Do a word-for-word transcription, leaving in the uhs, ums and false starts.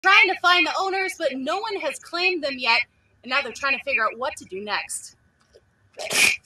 trying to find the owners, but no one has claimed them yet, and now they're trying to figure out what to do next.